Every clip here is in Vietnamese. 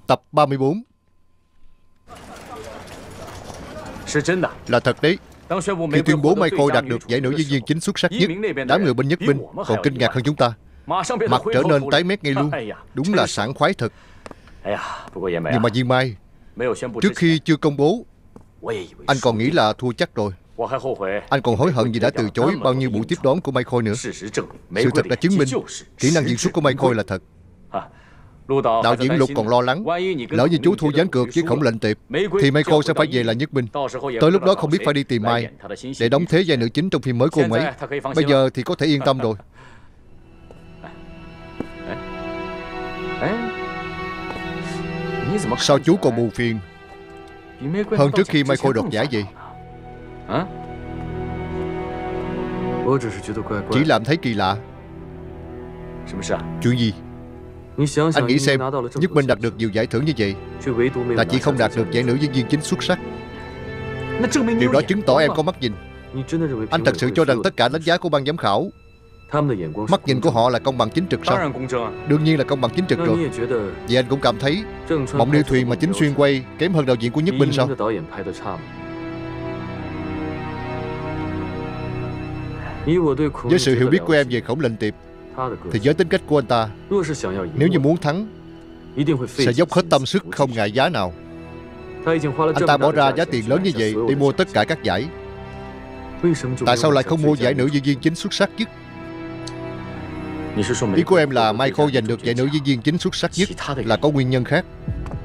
Tập 34. Là thật đấy. Khi tuyên bố Mai Khôi đạt được giải nữ diễn viên chính xuất sắc nhất, đám người bên Nhất Minh còn kinh ngạc hơn chúng ta. Mặt trở nên tái mét ngay luôn. Đúng là sảng khoái thật. Nhưng mà Viên Mai, trước khi chưa công bố, anh còn nghĩ là thua chắc rồi. Anh còn hối hận vì đã từ chối bao nhiêu buổi tiếp đón của Mai Khôi nữa. Sự thật đã chứng minh kỹ năng diễn xuất của Mai Khôi là thật. Đạo diễn Lục còn lo lắng, lỡ như chú thua ván cược với Khổng Lệnh Tiệp thì Mai Khôi sẽ phải về là Nhất Minh. Tới lúc đó không biết phải đi tìm ai để đóng thế vai nữ chính trong phim mới của ông ấy. Bây giờ thì có thể yên tâm rồi. Sao chú còn buồn phiền hơn trước khi Mai Khôi đoạt giải vậy? Chỉ làm thấy kỳ lạ. Chuyện gì? Anh nghĩ xem, Nhất Minh đạt được nhiều giải thưởng như vậy là chỉ không đạt được giải nữ diễn viên chính xuất sắc. Điều đó chứng tỏ em có mắt nhìn. Anh thật sự cho rằng tất cả đánh giá của ban giám khảo, mắt nhìn của họ là công bằng chính trực sao? Đương nhiên là công bằng chính trực rồi. Vậy anh cũng cảm thấy Mộng Điêu Thuyền mà Chính Xuyên quay kém hơn đạo diễn của Nhất Minh sao? Với sự hiểu biết của em về Khổng Lệnh Tiệp thì với tính cách của anh ta, nếu như muốn thắng sẽ dốc hết tâm sức không ngại giá nào. Anh ta bỏ ra giá tiền lớn như vậy để mua tất cả các giải. Tại sao lại không mua giải nữ diễn viên chính xuất sắc nhất? Ý của em là Mai Khôi giành được giải nữ diễn viên chính xuất sắc nhất là có nguyên nhân khác.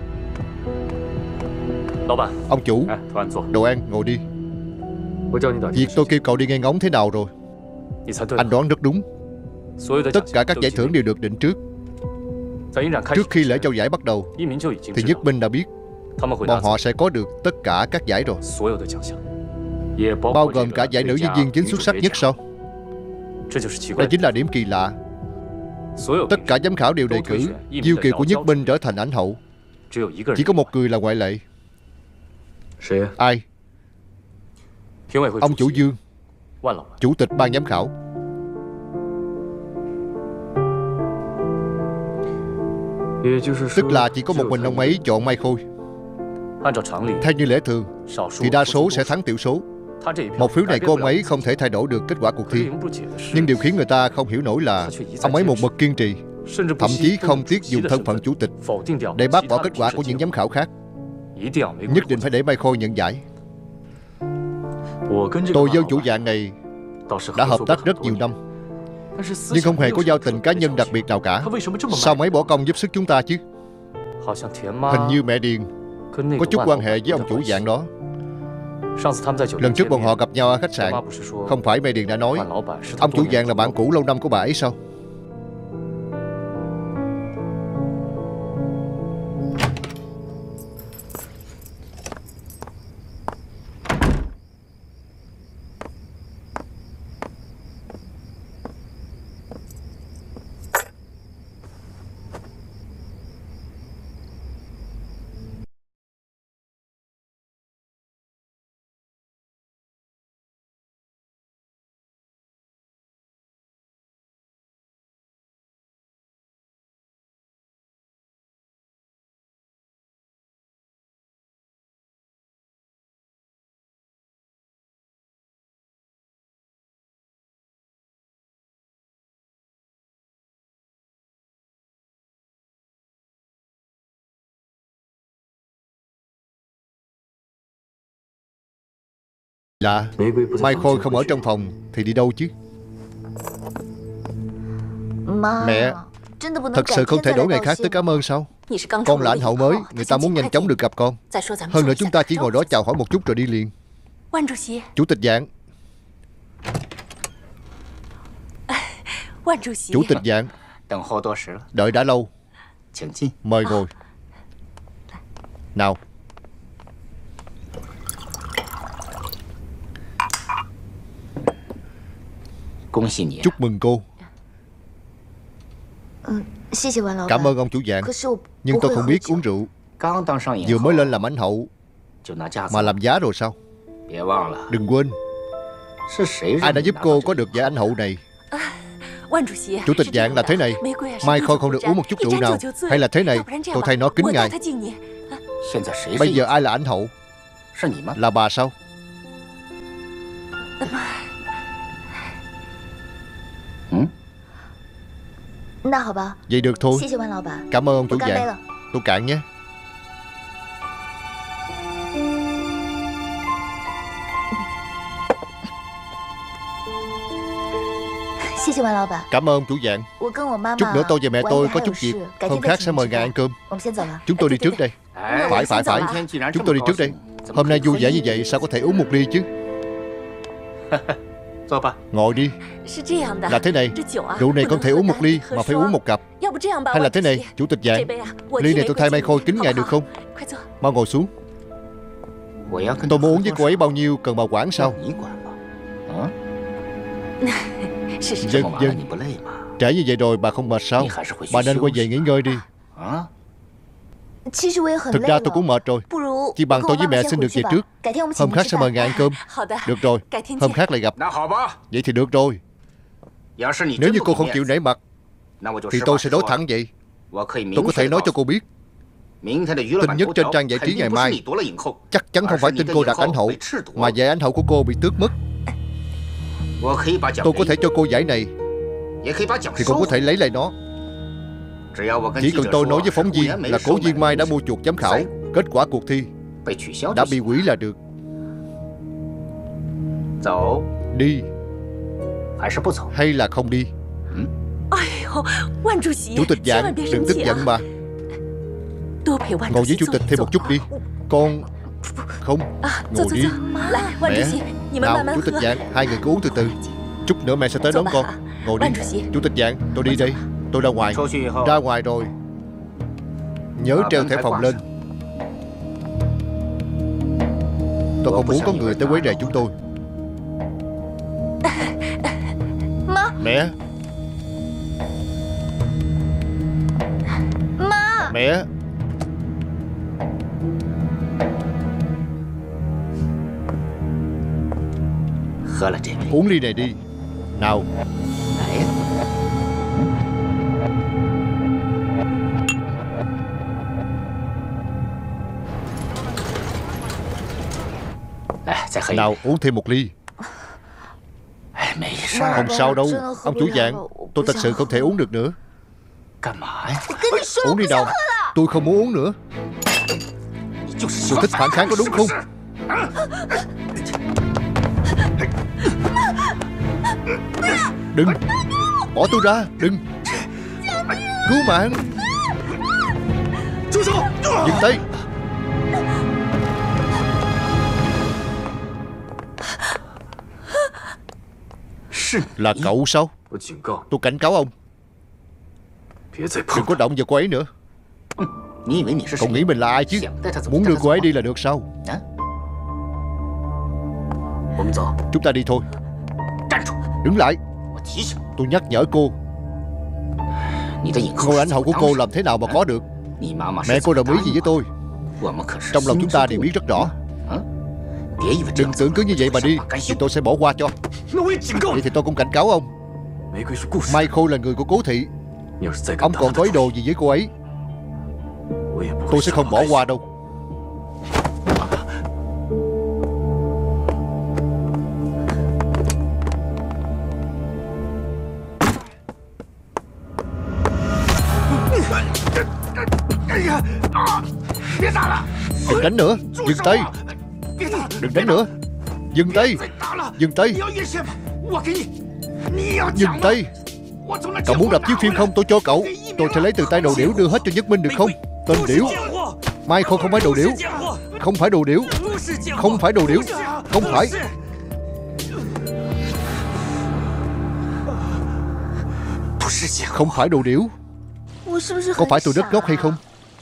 Ông chủ, đồ ăn, ngồi đi. Việc tôi kêu cậu đi nghe ngóng thế nào rồi? Anh đoán rất đúng. Tất cả các giải thưởng đều được định trước. Trước khi lễ trao giải bắt đầu thì Nhất Minh đã biết bọn họ sẽ có được tất cả các giải rồi, bao gồm cả giải nữ diễn viên chính xuất sắc nhất sao? Đây chính là điểm kỳ lạ. Tất cả giám khảo đều đề cử Diêu Kiều của Nhất Minh trở thành ảnh hậu. Chỉ có một người là ngoại lệ. Ai? Ông chủ Dương, chủ tịch ban giám khảo. Tức là chỉ có một mình ông ấy chọn Mai Khôi. Theo như lẽ thường thì đa số sẽ thắng tiểu số. Một phiếu này của ông ấy không thể thay đổi được kết quả cuộc thi. Nhưng điều khiến người ta không hiểu nổi là ông ấy một mực kiên trì, thậm chí không tiếc dùng thân phận chủ tịch để bác bỏ kết quả của những giám khảo khác. Nhất định phải để Mai Khôi nhận giải. Tôi với chủ dạng này đã hợp tác rất nhiều năm, nhưng không hề có giao tình cá nhân đặc biệt nào cả. Sao mấy bỏ công giúp sức chúng ta chứ? Hình như mẹ Điền có chút quan hệ với ông chủ dạng đó. Lần trước bọn họ gặp nhau ở khách sạn, không phải mẹ Điền đã nói ông chủ dạng là bạn cũ lâu năm của bà ấy sao? Lạ, Mai Khôi không ở trong phòng thì đi đâu chứ? Mẹ, thật sự không thể đổi ngày khác tới cảm ơn sao? Con là anh hậu mới, người ta muốn nhanh chóng được gặp con. Hơn nữa chúng ta chỉ ngồi đó chào hỏi một chút rồi đi liền. Chủ tịch Dạng. Chủ tịch Dạng, đợi đã lâu, mời ngồi. Nào. Chúc mừng cô. Cảm ơn ông chủ Dạng. Nhưng tôi không biết uống rượu. Vừa mới lên làm ảnh hậu mà làm giá rồi sao? Đừng quên, ai đã giúp cô có được giải ảnh hậu này? Chủ tịch dạng là thế này, Mai Khôi không được uống một chút rượu nào. Hay là thế này, tôi thay nó kính ngài. Bây giờ ai là ảnh hậu? Là bà sao? Vậy được thôi. Cảm ơn ông chủ dạng. Tôi cạn nhé. Cảm ơn chủ dạng. Chút nữa tôi và mẹ tôi có chút việc, hôm khác sẽ mời ngài ăn cơm. Chúng tôi đi trước đây. Phải. Chúng tôi đi trước đây. Hôm nay vui vẻ như vậy sao có thể uống một ly chứ? Ngồi đi. Là thế này, rượu này không thể uống một ly mà phải uống một cặp. Hay là thế này, chủ tịch dạng, ly này tôi thay Mai Khôi kính ngài được không? Mau ngồi xuống. Tôi muốn uống với cô ấy bao nhiêu cần bà quản sao? Dân. Trễ như vậy rồi bà không mệt sao? Bà nên quay về nghỉ ngơi đi. Thực ra tôi cũng mệt rồi. Chỉ bằng tôi với mẹ xin được về trước. Hôm khác sẽ mời ngài ăn cơm. Được rồi, hôm khác lại gặp. Vậy thì được rồi. Nếu như cô không chịu nể mặt thì tôi sẽ nói thẳng vậy. Tôi có thể nói cho cô biết, tin nhất trên trang giải trí ngày mai chắc chắn không phải tin cô đạt ảnh hậu, mà giải ảnh hậu của cô bị tước mất. Tôi có thể cho cô giải này, thì cũng có thể lấy lại nó. Chỉ cần tôi nói với phóng viên là Cố Viên Mai đã mua chuộc giám khảo, kết quả cuộc thi đã bị hủy là được. Đi hay là không đi? Chủ tịch dạng, đừng tức giận mà. Ngồi với chủ tịch thêm một chút đi. Con không. Ngồi đi. Mẹ. Nào chủ tịch dạng, hai người cứ uống từ từ. Chút nữa mẹ sẽ tới đón con. Ngồi đi. Chủ tịch dạng, tôi đi đây. Tôi ra ngoài. Ra ngoài rồi nhớ treo thẻ phòng lên. Tôi không muốn có người tới quấy rầy chúng tôi. Mẹ. Mẹ. Uống ly này đi. Nào. Nào uống thêm một ly. Không sao đâu. Ông chủ dạng, tôi thật sự không thể uống được nữa. Uống đi nào. Tôi không muốn uống nữa. Tôi thích phản kháng có đúng không? Đừng. Bỏ tôi ra. Đừng. Cứu mạng. Dừng tay. Là cậu sao? Tôi cảnh cáo ông, đừng có động vào cô ấy nữa. Cậu nghĩ mình là ai chứ? Muốn đưa cô ấy đi là được sao? Chúng ta đi thôi. Đứng lại. Tôi nhắc nhở cô, ngôi ảnh hậu của cô làm thế nào mà có được? Mẹ cô đồng ý gì với tôi? Trong lòng chúng ta đều biết rất rõ. Đừng tưởng cứ như vậy mà đi thì tôi sẽ bỏ qua cho. Vậy thì tôi cũng cảnh cáo ông, Mai Khôi là người của Cố thị. Ông còn có ý đồ gì với cô ấy, tôi sẽ không bỏ qua đâu. Đừng đánh nữa. Dừng tay. Đừng đánh nữa. Dừng tay. Dừng tay. Dừng tay. Cậu muốn đập chiếu phim không? Tôi cho cậu. Tôi sẽ lấy từ tay đồ điểu đưa hết cho Nhất Minh được không? Tên điểu. Mai Khôi không phải đồ điểu. Không phải đồ điểu. Không phải đồ điểu. Không phải. Không phải đồ điểu. Có phải tôi rất ngốc hay không?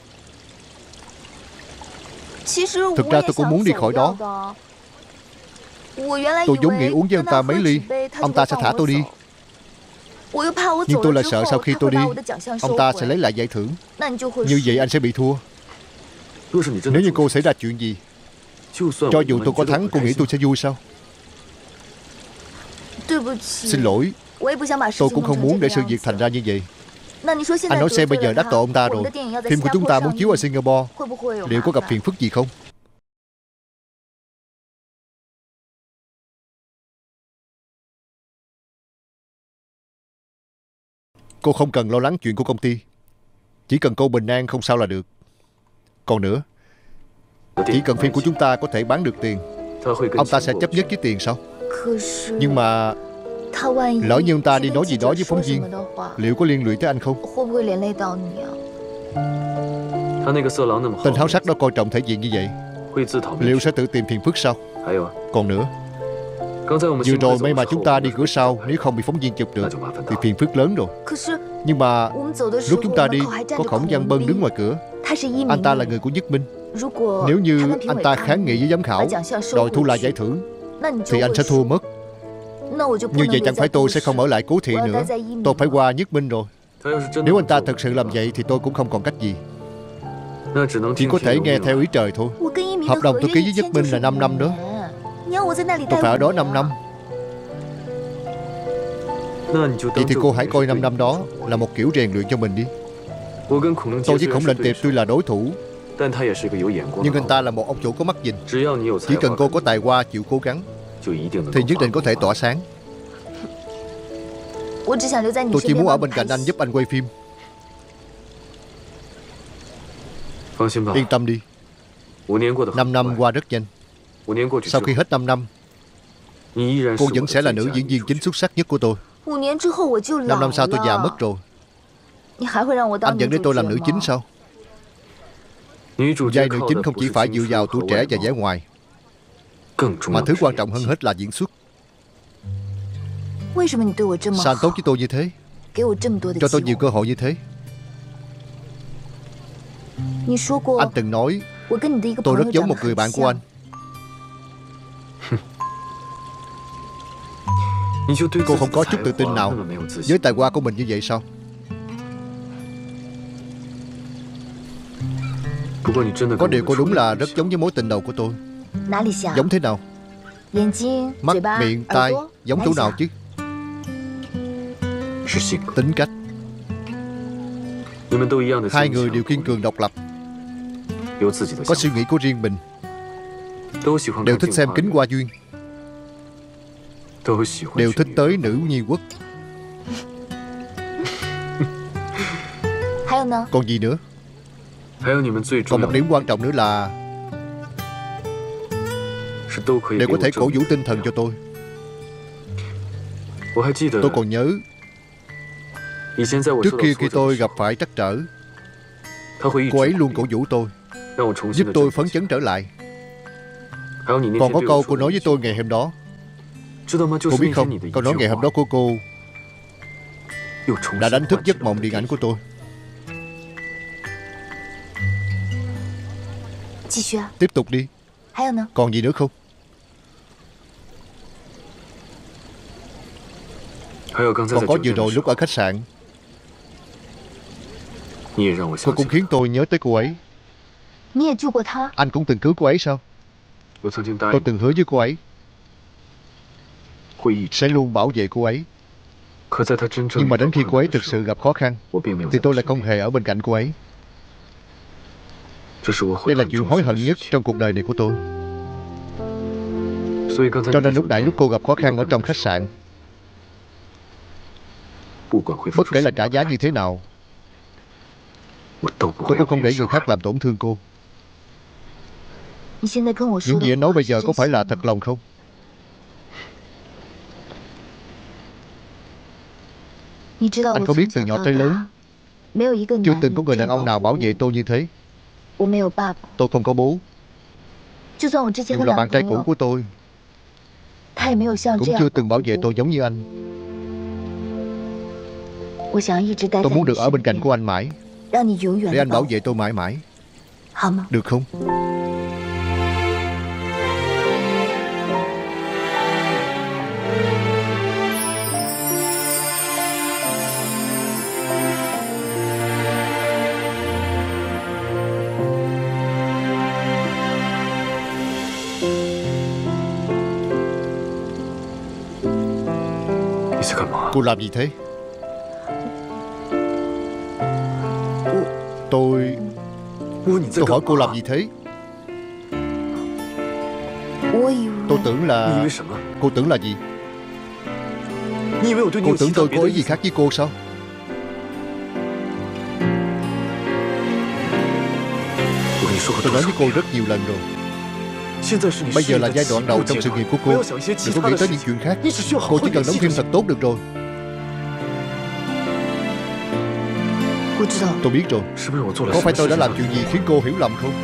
Thực ra tôi cũng muốn đi khỏi đó. Tôi vốn nghĩ uống với ông ta mấy ly, ông ta sẽ thả tôi đi. Nhưng tôi lại sợ sau khi tôi đi, ông ta sẽ lấy lại giải thưởng. Như vậy anh sẽ bị thua. Nếu như cô xảy ra chuyện gì, cho dù tôi có thắng, cô nghĩ tôi sẽ vui sao? Xin lỗi. Tôi cũng không muốn để sự việc thành ra như vậy. Anh nói xem bây giờ đắc tội ông ta rồi, phim của chúng ta muốn chiếu ở Singapore, liệu có gặp phiền phức gì không? Cô không cần lo lắng chuyện của công ty. Chỉ cần cô bình an không sao là được. Còn nữa, chỉ cần phim của chúng ta có thể bán được tiền, ông ta sẽ chấp nhất với tiền sao? Nhưng mà lỡ như ông ta đi nói gì đó với phóng viên, liệu có liên lụy tới anh không? Tên háo sắc đó coi trọng thể diện như vậy, liệu sẽ tự tìm phiền phức sao? Còn nữa, vừa rồi may mà chúng ta đi cửa sau, nếu không bị phóng viên chụp được thì phiền phức lớn rồi. Nhưng mà lúc chúng ta đi, có Khổng Văn Bân đứng ngoài cửa. Anh ta là người của Nhất Minh. Nếu như anh ta kháng nghị với giám khảo, đòi thu lại giải thưởng, thì anh sẽ thua mất. Như vậy chẳng phải tôi sẽ không ở lại Cố Thị nữa, tôi phải qua Nhất Minh rồi. Nếu anh ta thật sự làm vậy thì tôi cũng không còn cách gì, chỉ có thể nghe theo ý trời thôi. Hợp đồng tôi ký với Nhất Minh là 5 năm đó. Tôi phải ở đó 5 năm. Vậy thì cô hãy coi 5 năm đó là một kiểu rèn luyện cho mình đi. Tôi với Khổng Lệnh Tiệp tuy là đối thủ, nhưng anh ta là một ông chủ có mắt nhìn. Chỉ cần cô có tài hoa, chịu cố gắng, thì nhất định có thể tỏa sáng. Tôi chỉ muốn ở bên cạnh anh, giúp anh quay phim. Yên tâm đi, 5 năm qua rất nhanh. Sau khi hết 5 năm, cô vẫn sẽ là nữ diễn viên chính xuất sắc nhất của tôi. 5 năm sau tôi già mất rồi, anh vẫn để tôi làm nữ chính sao? Vai nữ chính không chỉ phải dựa vào tuổi trẻ và vẻ ngoài, mà thứ quan trọng hơn hết là diễn xuất. Sao anh tốt với tôi như thế, cho tôi nhiều cơ hội như thế? Anh từng nói tôi rất giống một người bạn của anh. Cô không có chút tự tin nào với tài hoa của mình như vậy sao? Có điều cô đúng là rất giống với mối tình đầu của tôi. Giống thế nào? Mắt, miệng, tai, giống chỗ nào chứ? Tính cách. Hai người đều kiên cường độc lập, có suy nghĩ của riêng mình, đều thích xem Kính Hoa Duyên, đều thích tới nữ nhi quốc. Còn gì nữa? Còn một điểm quan trọng nữa là đều có thể cổ vũ tinh thần cho tôi. Tôi còn nhớ trước kia khi tôi gặp phải trắc trở, cô ấy luôn cổ vũ tôi, giúp tôi phấn chấn trở lại. Còn có câu cô nói với tôi ngày hôm đó, cô biết không, câu nói ngày hôm đó của cô đã đánh thức giấc mộng điện ảnh của tôi. Tiếp tục đi. Còn gì nữa không? Còn có vừa rồi lúc ở khách sạn, cô cũng khiến tôi nhớ tới cô ấy. Anh cũng từng cứu cô ấy sao? Tôi từng hứa với cô ấy sẽ luôn bảo vệ cô ấy. Nhưng mà đến khi cô ấy thực sự gặp khó khăn thì tôi lại không hề ở bên cạnh cô ấy. Đây là chuyện hối hận nhất trong cuộc đời này của tôi. Cho nên lúc nãy lúc cô gặp khó khăn ở trong khách sạn, bất kể là trả giá như thế nào, tôi cũng không để người khác làm tổn thương cô. Những gì anh nói bây giờ có phải là thật lòng không? Anh có biết từ nhỏ tới lớn, chưa từng có người đàn ông nào bảo vệ tôi như thế. Tôi không có bố. Dù là bạn trai cũ của tôi, cũng chưa từng bảo vệ tôi giống như anh. Tôi muốn được ở bên cạnh của anh mãi, để anh bảo vệ tôi mãi mãi. Được không? Cô làm gì thế? Tôi hỏi cô làm gì thế? Tôi tưởng là... Cô tưởng là gì? Cô tưởng tôi có ý gì khác với cô sao? Tôi nói với cô rất nhiều lần rồi. Bây giờ là giai đoạn đầu trong sự nghiệp của cô. Đừng có nghĩ tới những chuyện khác. Cô chỉ cần đóng phim thật tốt được rồi. Tôi biết rồi. Có phải tôi đã làm chuyện gì khiến cô hiểu lầm không?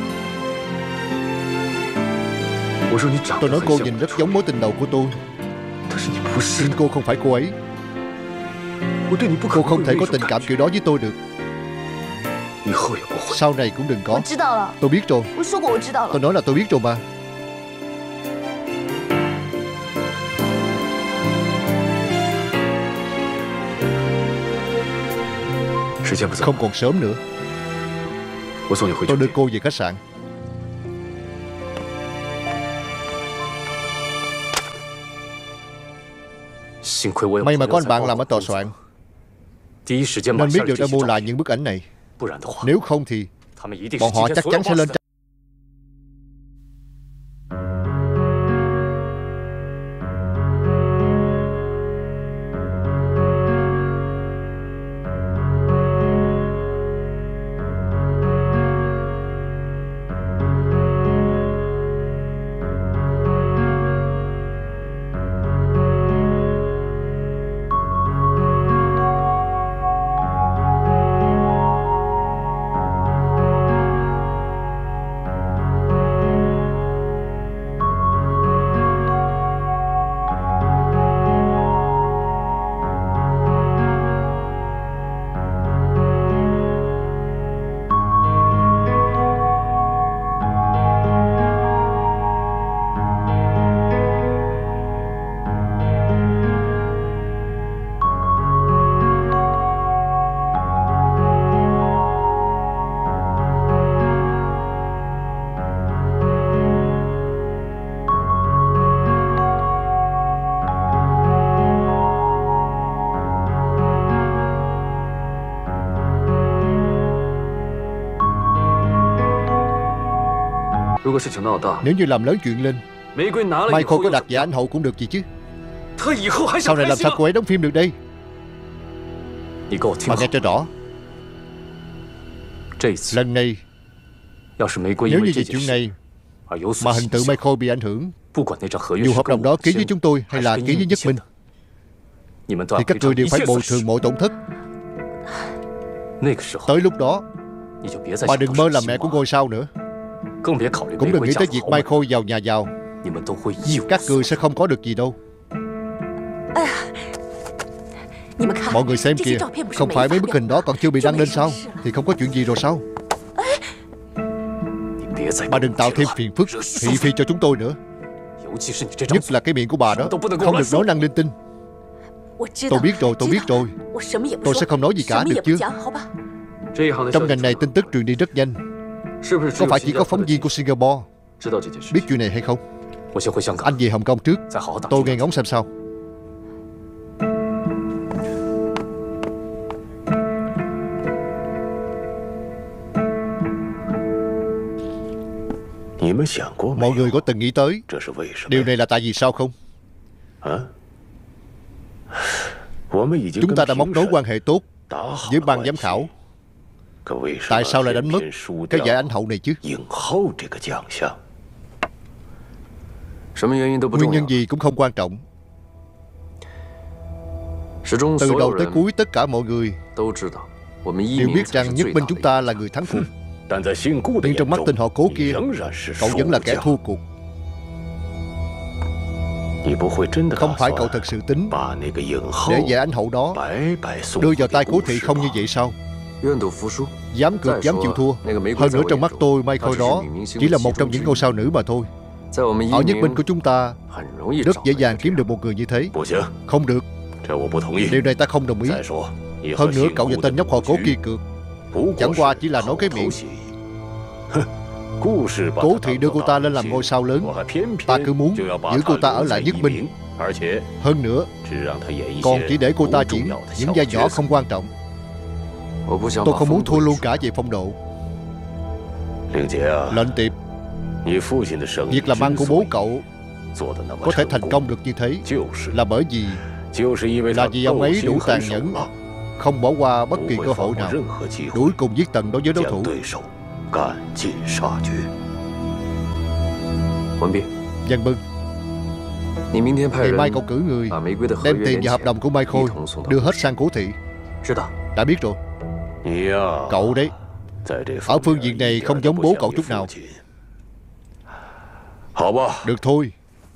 Tôi nói cô nhìn rất giống mối tình đầu của tôi. Nhưng cô không phải cô ấy. Cô không thể có tình cảm kiểu đó với tôi được. Sau này cũng đừng có. Tôi biết rồi. Tôi nói là tôi biết rồi mà. Không còn sớm nữa. Tôi đưa cô về khách sạn. May mà có anh bạn làm ở tòa soạn nên biết được đã mua lại những bức ảnh này. Nếu không thì bọn họ chắc chắn sẽ lên. Nếu như làm lớn chuyện lên, Michael có đạt giải Anh hậu cũng được gì chứ. Sau này làm sao cô ấy đóng phim được đây? Mà nghe cho rõ, lần này nếu như về chuyện này mà hình tượng Michael bị ảnh hưởng, dù hợp đồng đó ký với chúng tôi hay là ký với Nhất Minh, thì các người đều phải bồi thường mọi tổn thất. Tới lúc đó bà đừng mơ làm mẹ của ngôi sao nữa. Cũng đừng nghĩ tới việc Michael giàu nhà giàu. Các người sẽ không có được gì đâu. Mọi người xem kìa, không phải mấy bức hình đó còn chưa bị đăng lên sao? Thì không có chuyện gì rồi sao? Bà đừng tạo thêm phiền phức thị phi cho chúng tôi nữa. Nhất là cái miệng của bà đó, không được nói năng linh tinh. Tôi biết rồi, tôi biết rồi. Tôi sẽ không nói gì cả, được chưa? Trong ngành này tin tức truyền đi rất nhanh. Có phải chỉ có phóng viên của Singapore biết chuyện này hay không? Anh về Hồng Kông trước, tôi nghe ngóng xem sao. Mọi người có từng nghĩ tới điều này là tại vì sao không? Chúng ta đã móc nối quan hệ tốt với ban giám khảo. Tại sao lại đánh mất cái giải Anh hậu này chứ? Nguyên nhân gì cũng không quan trọng. Từ đầu tới cuối tất cả mọi người đều biết rằng Nhất Minh chúng ta là người thắng cuộc. Nhưng trong mắt tên họ Cố kia, cậu vẫn là kẻ thua cuộc. Không phải cậu thật sự tính để giải Anh hậu đó đưa vào tay Cố thị không như vậy sao? Dám cược dám chịu thua. Hơn nữa trong mắt tôi, Michael đó chỉ là một trong những ngôi sao nữ mà thôi. Ở Nhất Minh của chúng ta rất dễ dàng kiếm được một người như thế. Không được. Điều này ta không đồng ý. Hơn nữa cậu và tên nhóc họ Cố kia cược chẳng qua chỉ là nói cái miệng. Cố thị đưa cô ta lên làm ngôi sao lớn, ta cứ muốn giữ cô ta ở lại Nhất Minh. Hơn nữa, còn chỉ để cô ta diễn những vai nhỏ không quan trọng. Tôi không muốn thua luôn cả về phong độ. Lệnh Tiệp, việc làm ăn của bố cậu có thể thành công được như thế là bởi vì ông ấy đủ tàn nhẫn, không bỏ qua bất kỳ cơ hội nào, đuổi cùng giết tận đối với đối thủ. Văn Bưng, ngày mai cậu cử người đem tiền và hợp đồng của Mai Khôi đưa hết sang Cố Thị. Đã biết rồi. Cậu đấy, ở phương diện này không giống bố cậu chút nào. Được thôi.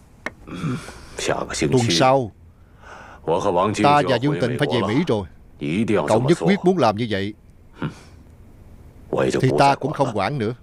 Tuần sau ta và Dương Tịnh phải về Mỹ rồi. Cậu nhất quyết muốn làm như vậy thì ta cũng không quản nữa.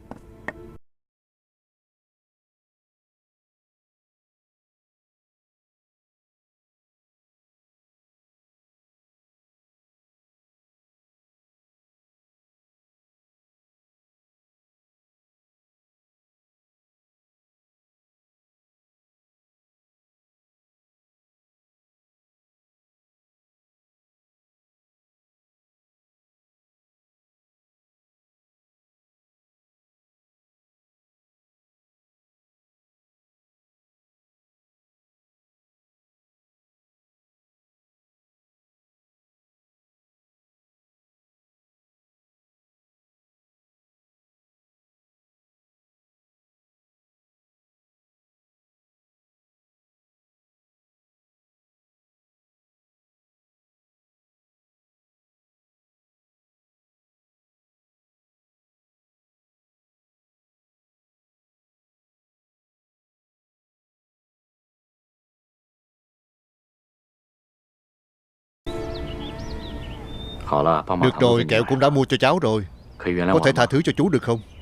Được rồi, kẹo cũng đã mua cho cháu rồi. Có thể tha thứ cho chú được không?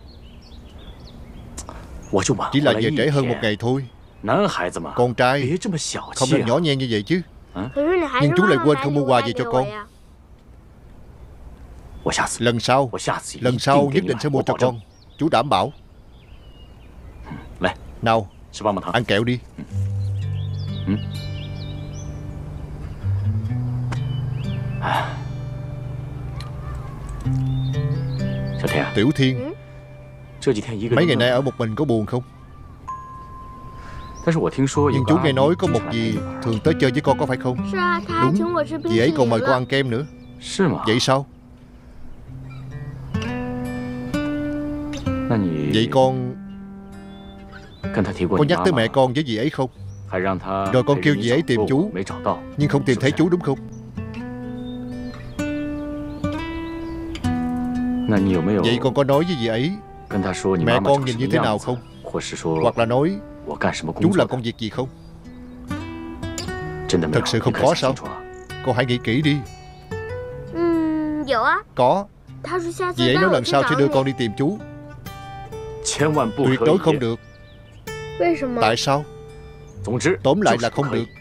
Chỉ là về trễ hơn một ngày thôi. Con trai không nên nhỏ nhen như vậy chứ. Nhưng chú lại quên không mua quà gì cho con. Lần sau nhất định sẽ mua cho con. Chú đảm bảo. Nào, ăn kẹo đi. Tiểu Thiên, mấy ngày nay ở một mình có buồn không? Nhưng chú nghe nói có một dì thường tới chơi với con, có phải không? Đúng, dì ấy còn mời con ăn kem nữa. Vậy sao? Vậy con nhắc tới mẹ con với dì ấy không? Rồi con kêu dì ấy tìm chú nhưng không tìm thấy chú, đúng không? Vậy con có nói với dì ấy mẹ con nhìn như thế nào không? Hoặc là nói chú làm công việc gì không? Thật sự không có sao? Con hãy nghĩ kỹ đi. Có. Dì ấy nói lần sau sẽ đưa con đi tìm chú. Tuyệt đối không được. Tại sao? Tóm lại là không được.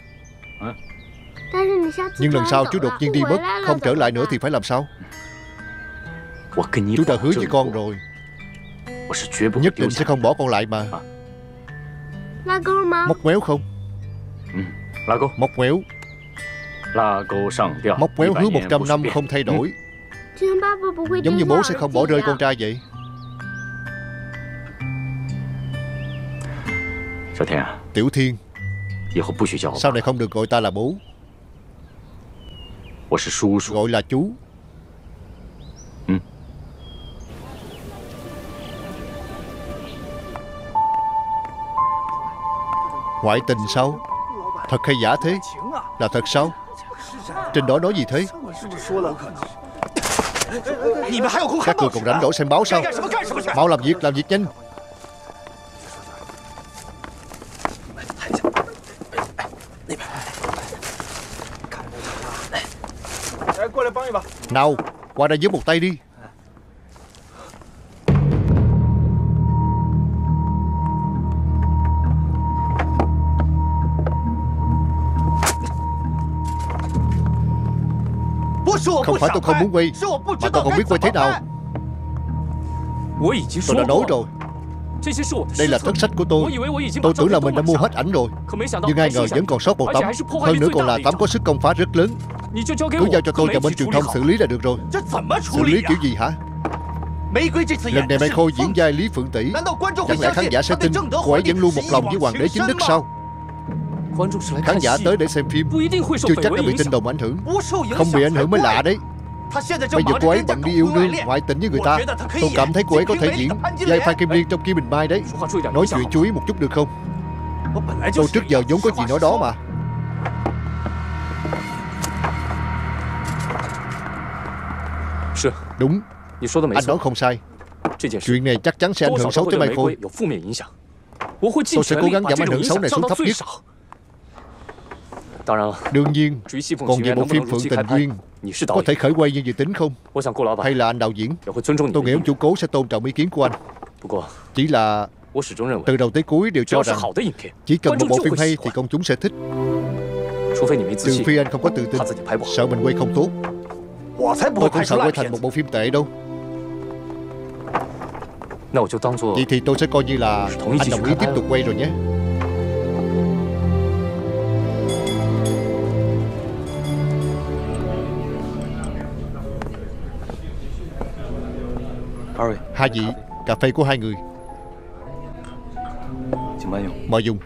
Nhưng lần sau chú đột nhiên đi mất, không trở lại nữa thì phải làm sao? Chú đã hứa với con rồi, nhất định sẽ không bỏ con lại mà. Móc méo không? Móc méo. Móc méo hứa 100 năm không thay đổi. Giống như bố sẽ không bỏ rơi con trai vậy. Tiểu Thiên, sau này không được gọi ta là bố, gọi là chú. Ngoại tình sao? Thật hay giả thế? Là thật sao? Trên đó nói gì thế? Các người còn rảnh rỗi xem báo sao? Mau làm việc nhanh. Nào, qua đây giúp một tay đi. Không phải tôi không muốn quay, mà tôi không biết quay thế nào. Tôi đã nói rồi, Đây là thất sách của tôi tưởng là mình đã mua hết ảnh rồi, nhưng ai ngờ vẫn còn sót một tấm. Hơn nữa còn là tấm có sức công phá rất lớn. Cứ giao cho tôi và bên truyền thông xử lý là được rồi. Xử lý kiểu gì hả? Lần này Mai Khôi diễn vai Lý Phượng Tỷ, chẳng lẽ khán giả sẽ tin cô ấy vẫn luôn một lòng với hoàng đế chính đức sao? Khán giả tới để xem phim chưa chắc đã bị tin đồn ảnh hưởng. Không bị ảnh hưởng mới lạ đấy. Bây giờ cô ấy bận đi yêu đương, ngoại tình với người ta. Tôi cảm thấy cô ấy có thể diễn vai Phan Kim Liên trong Kim Bình Mai đấy. Nói chuyện chú ý một chút được không? Tôi trước giờ vốn có gì nói đó mà. Đúng, anh nói không sai. Chuyện này chắc chắn sẽ ảnh hưởng xấu tới Mai Khôi. Tôi sẽ cố gắng giảm ảnh hưởng xấu này xuống thấp nhất. Đương nhiên, còn về bộ phim Phượng Tình Duyên, có thể khởi quay như dự tính không? Hay là anh đạo diễn? Tôi nghĩ ông chủ cố sẽ tôn trọng ý kiến của anh. Chỉ là từ đầu tới cuối đều cho rằng chỉ cần một bộ phim hay thì công chúng sẽ thích. Trừ phi anh không có tự tin, sợ mình quay không tốt. Tôi không sợ quay thành một bộ phim tệ đâu. Vậy thì tôi sẽ coi như là anh đồng ý tiếp tục quay rồi nhé. Hai vị, cà phê của hai người. Mời dùng.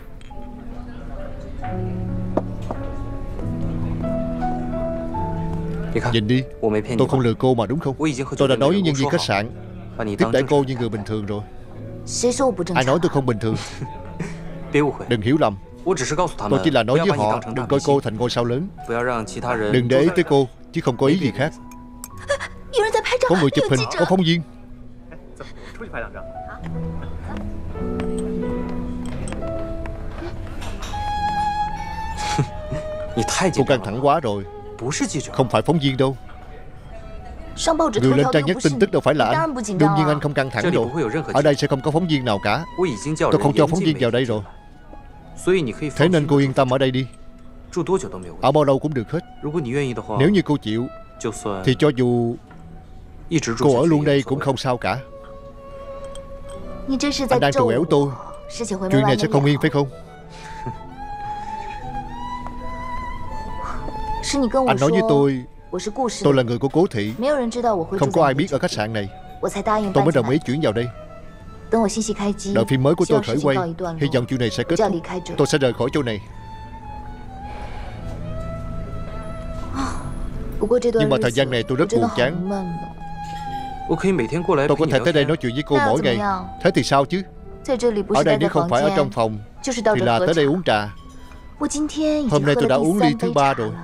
Nhìn đi, tôi không lừa cô mà đúng không? Tôi đã nói với nhân viên khách sạn tiếp đãi cô như người bình thường rồi. Ai nói tôi không bình thường? Đừng hiểu lầm. Tôi chỉ là nói với họ đừng coi cô thành ngôi sao lớn. Đừng để ý tới cô, chứ không có ý gì khác. Có người chụp hình, có phóng viên. Cô căng thẳng quá rồi. Không phải phóng viên đâu. Người lên trang nhất tin tức đâu phải là anh. Đương nhiên anh không căng thẳng rồi. Ở đây sẽ không có phóng viên nào cả. Tôi không cho phóng viên vào đây rồi. Thế nên cô yên tâm ở đây đi. Ở bao lâu cũng được hết. Nếu như cô chịu thì cho dù cô ở luôn đây cũng không sao cả. Anh đang trù ẻo tôi. Chuyện này sẽ không yên phải không? Anh nói với tôi là người của Cố Thị. Không có ai biết ở khách sạn này. Tôi mới đồng ý chuyển vào đây. Đợi phim mới của tôi khởi quay, hy vọng chuyện này sẽ kết thúc. Tôi sẽ rời khỏi chỗ này. Nhưng mà thời gian này tôi rất buồn chán. Tôi có thể tới đây nói chuyện với cô mỗi ngày. Thế thì sao chứ? Ở đây nếu không phải ở trong phòng thì là tới đây uống trà. Hôm nay tôi đã uống ly thứ 3 rồi.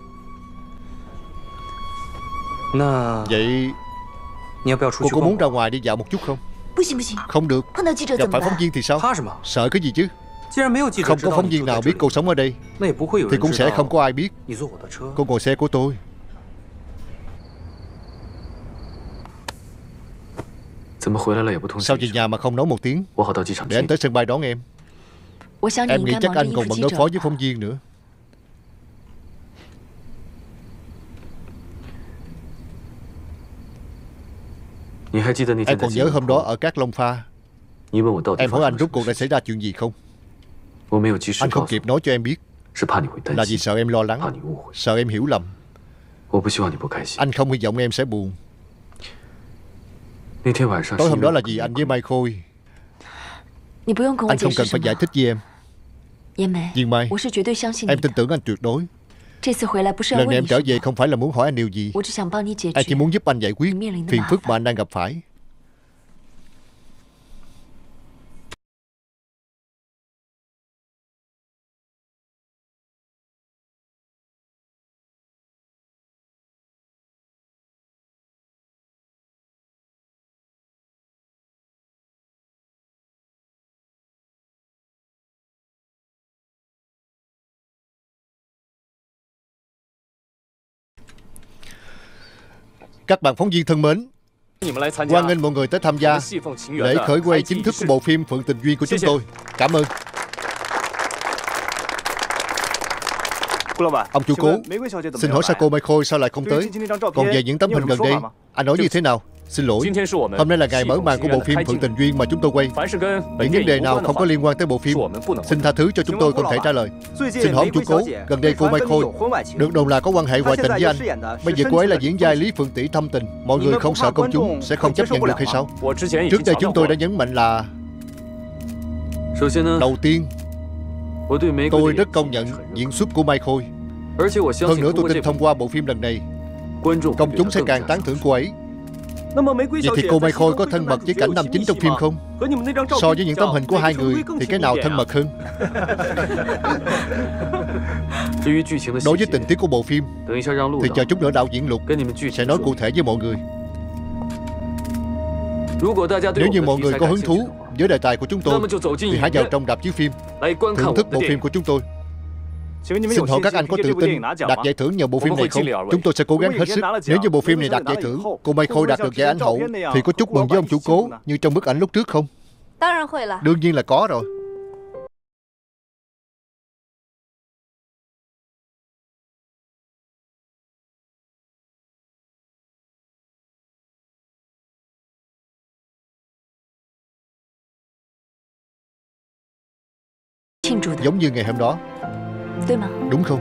Vậy cô có muốn ra ngoài đi dạo một chút không? Không được. Gặp phải phóng viên thì sao? Sợ cái gì chứ? Không có phóng viên nào biết cô sống ở đây thì cũng sẽ không có ai biết cô ngồi xe của tôi. Sao về nhà mà không nói một tiếng để anh tới sân bay đón em? Em nghĩ chắc anh còn bận đối phó với phóng viên nữa. Em còn nhớ hôm đó ở Cát Long Pha, em hỏi anh rốt cuộc đã xảy ra chuyện gì không? Anh không kịp nói cho em biết là vì sợ em lo lắng, sợ em hiểu lầm. Anh không hy vọng em sẽ buồn. Tối hôm đó là vì anh với Mai Khôi. Anh không cần phải giải thích với em. Diên Mai, em tin tưởng anh tuyệt đối. Lần này em trở về không phải là muốn hỏi anh điều gì. Em chỉ muốn giúp anh giải quyết phiền phức mà anh đang gặp phải. Các bạn phóng viên thân mến, hoan nghênh mọi người tới tham gia lễ khởi quay chính thức của bộ phim Phượng Tình Duyên của chúng tôi. Cảm ơn. Ông chủ Cố, xin hỏi sao cô Mai Khôi sao lại không tới? Còn về những tấm hình gần đây, anh nói như thế nào? Xin lỗi, hôm nay là ngày mở màn của bộ phim Phượng Tình Duyên mà chúng tôi quay. Những vấn đề nào không có liên quan tới bộ phim, xin tha thứ cho chúng tôi không thể trả lời. Xin hỏi chú cố, gần đây cô Mai Khôi được đồn là có quan hệ ngoại tình với anh. Bây giờ cô ấy là diễn vai Lý Phượng Tỷ thâm tình. Mọi người không sợ công chúng sẽ không chấp nhận được hay sao? Trước đây chúng tôi đã nhấn mạnh là đầu tiên, tôi rất công nhận diễn xuất của Mai Khôi. Hơn nữa tôi tin thông qua bộ phim lần này, công chúng sẽ càng tán thưởng cô ấy. Vậy thì cô Mai Khôi có thân mật với cảnh nam chính trong phim không? So với những tấm hình của hai người thì cái nào thân mật hơn? Đối với tình tiết của bộ phim thì chờ chút nữa đạo diễn Lục sẽ nói cụ thể với mọi người. Nếu như mọi người có hứng thú với đề tài của chúng tôi thì hãy vào trong rạp chiếu phim thưởng thức bộ phim của chúng tôi. Xin hỏi các anh có tự tin đạt giải thưởng nhờ bộ phim này không? Chúng tôi sẽ cố gắng hết sức. Nếu như bộ phim này đạt giải thưởng, cô Mai Khôi đạt được giải Ảnh Hậu thì có chúc mừng với ông chủ cố như trong bức ảnh lúc trước không? Đương nhiên là có rồi. Giống như ngày hôm đó, đúng không?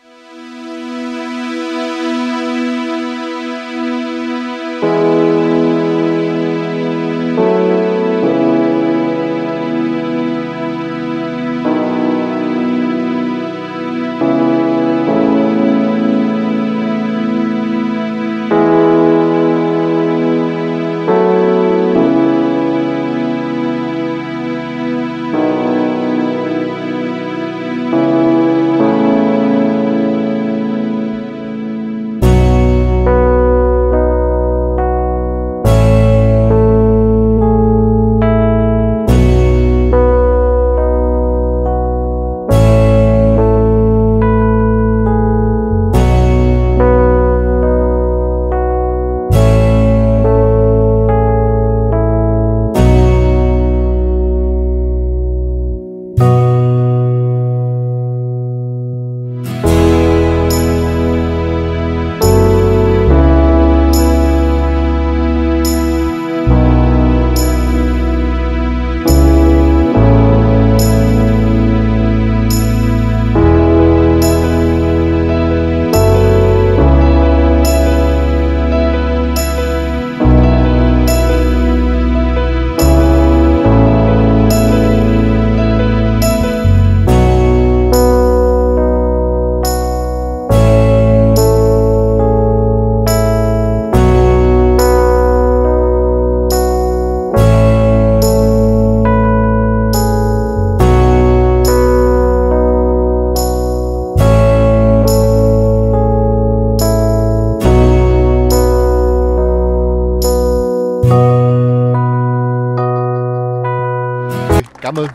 Cảm ơn.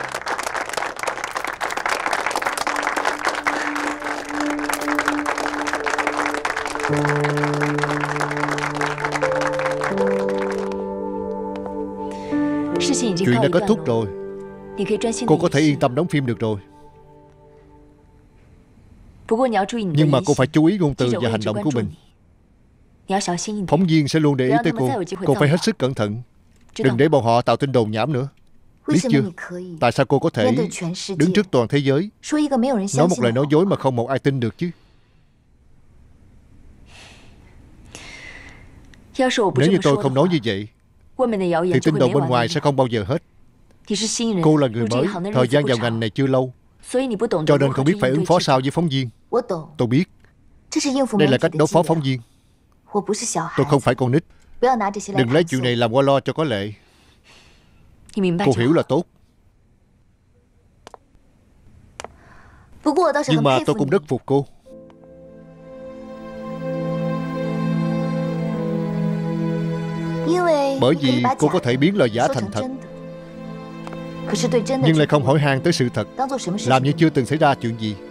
Chuyện đã kết thúc rồi. Cô có thể yên tâm đóng phim được rồi. Nhưng mà cô phải chú ý ngôn từ và hành động của mình. Phóng viên sẽ luôn để ý tới cô. Cô phải hết sức cẩn thận. Đừng để bọn họ tạo tin đồn nhảm nữa. Biết chưa? Tại sao cô có thể đứng trước toàn thế giới nói một lời nói dối mà không một ai tin được chứ? Nếu như tôi không nói như vậy thì tin đồn bên ngoài sẽ không bao giờ hết. Cô là người mới, thời gian vào ngành này chưa lâu, cho nên không biết phải ứng phó sao với phóng viên. Tôi biết. Đây là cách đối phó phóng viên. Tôi không phải con nít. Đừng lấy chuyện này làm qua lo cho có lệ. Cô hiểu là tốt. Nhưng mà tôi cũng rất phục cô. Bởi vì cô có thể biến lời giả thành thật, nhưng lại không hỏi han tới sự thật, làm như chưa từng xảy ra chuyện gì.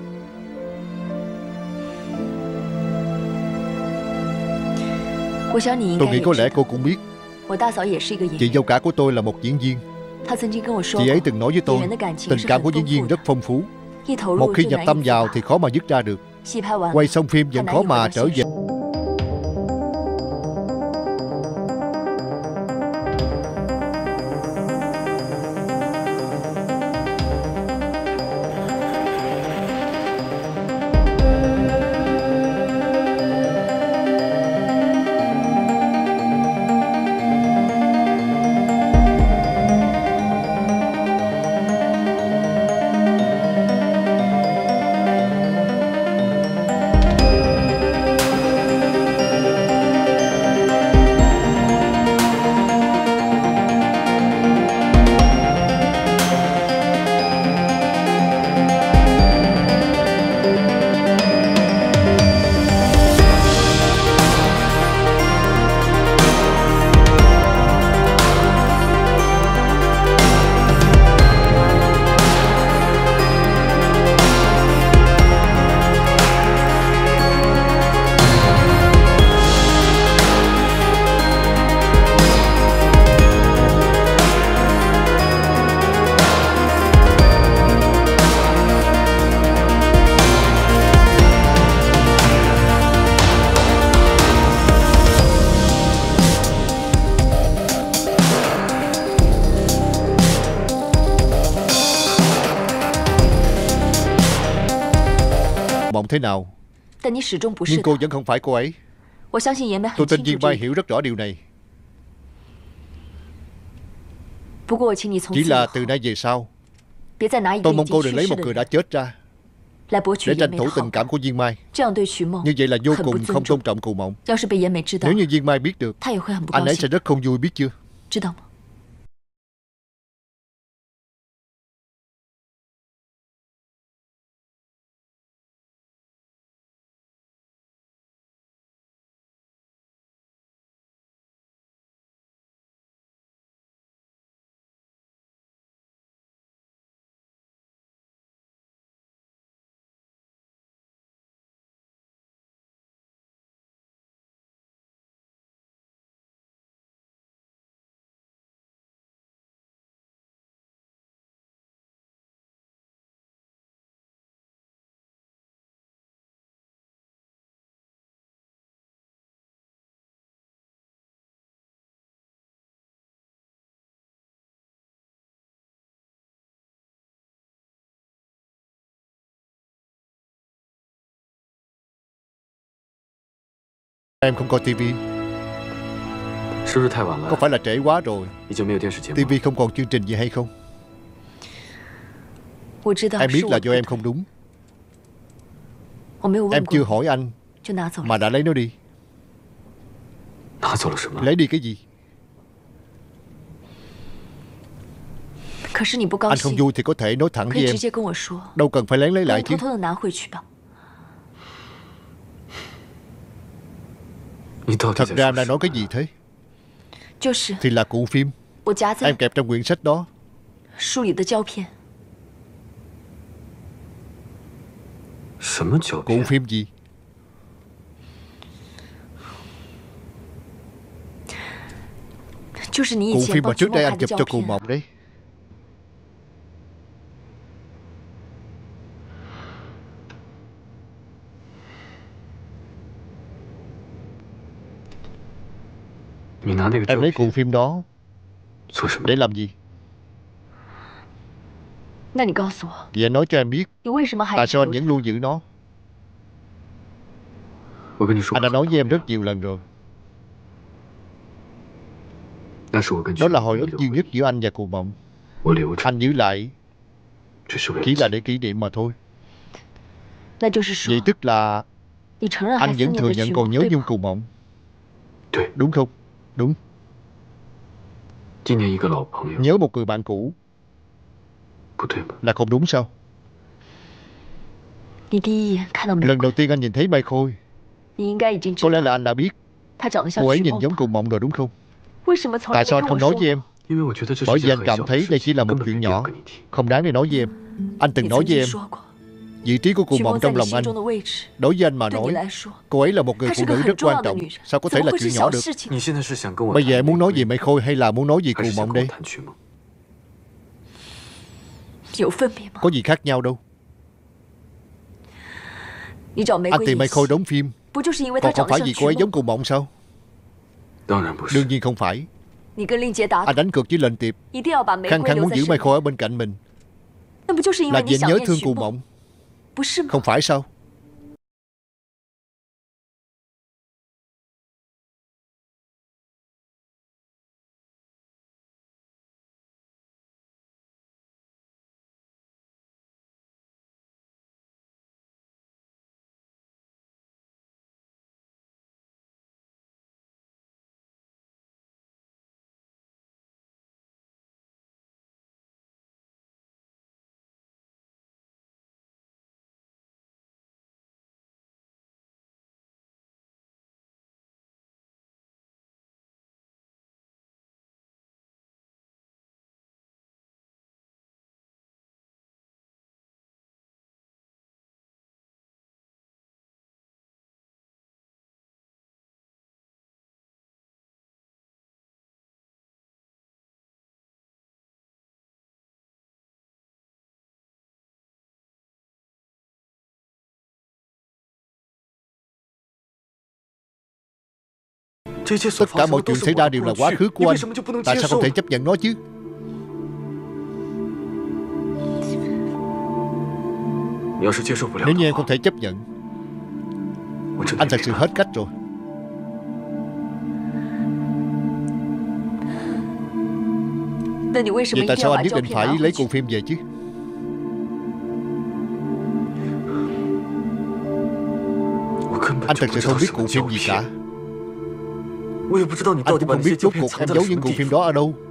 Tôi nghĩ có lẽ cô cũng biết chị dâu cả của tôi là một diễn viên. Chị ấy từng nói với tôi tình cảm của diễn viên rất phong phú. Một khi nhập tâm vào thì khó mà dứt ra được. Quay xong phim vẫn khó mà trở về. Mộng thế nào, nhưng cô vẫn không phải cô ấy. Tôi tin Viên Mai hiểu rất rõ điều này. Chỉ là từ nay về sau, tôi mong cô đừng lấy một người đã chết ra để tranh thủ tình cảm của Viên Mai. Như vậy là vô cùng không tôn trọng Cù Mộng. Nếu như Viên Mai biết được, anh ấy sẽ rất không vui, biết chưa? Em không coi tivi. Có phải là trễ quá rồi? Tivi không còn chương trình gì hay không? Em biết là do em không đúng. Em chưa hỏi anh mà đã lấy nó đi. Lấy đi cái gì? Anh không vui thì có thể nói thẳng với em, đâu cần phải lén lấy lại chứ. Thật ra em đang nói cái gì thế? Thì là cuộn phim em kẹp trong quyển sách đó. Cuộn phim gì? Cuộn phim mà trước đây anh chụp cho Cù Mộng đấy. Em lấy cuộn phim đó để làm gì? Vậy anh nói cho em biết, tại sao anh vẫn luôn giữ nó? Anh đã nói với em rất nhiều lần rồi. Đó là hồi ức duy nhất giữa anh và Cù Mộng. Anh giữ lại chỉ là để kỷ niệm mà thôi. Vậy tức là anh vẫn thừa nhận còn nhớ nhung Cù Mộng, đúng không? Đúng. Nhớ một người bạn cũ là không đúng sao? Lần đầu tiên anh nhìn thấy Mai Khôi, có lẽ là anh đã biết cô ấy nhìn giống Cù Mộng rồi đúng không? Tại sao anh không nói với em? Bởi vì anh cảm thấy đây chỉ là một chuyện nhỏ, không đáng để nói với em. Anh từng nói với em, vị trí của Cù Mộng trong lòng anh, đối với anh mà nói, cô ấy là một người phụ nữ rất quan trọng. Sao có thể là chuyện nhỏ được? Bây giờ em muốn nói về Mai Khôi hay là muốn nói về Cù Mộng đây? Có gì khác nhau đâu. Anh tìm Mai Khôi đóng phim còn không phải vì cô ấy giống Cù Mộng sao? Đương nhiên không phải. Anh đánh cược với Lệnh Tiệp, khăng khăng muốn giữ Mai Khôi ở bên cạnh mình, là vì anh nhớ thương Cù Mộng, không phải sao? Tất cả mọi chuyện xảy ra đều là quá khứ của anh. Tại sao không thể chấp nhận nó chứ? Nếu như em không thể chấp nhận, anh thật sự hết cách rồi. Vậy tại sao anh nhất định phải lấy cuộn phim về chứ? Anh thật sự không biết cuộn phim gì cả. Anh cũng không biết rốt cuộc em giấu những cuộn phim đó ở đâu.